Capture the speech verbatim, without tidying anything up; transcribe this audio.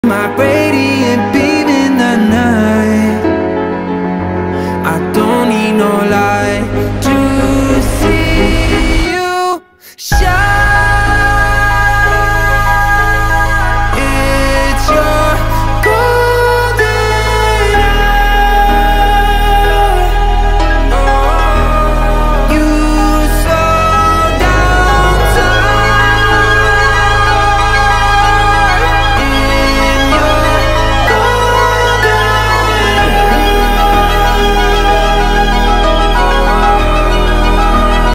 My radiant beam in the night, I don't need no light to see you shine.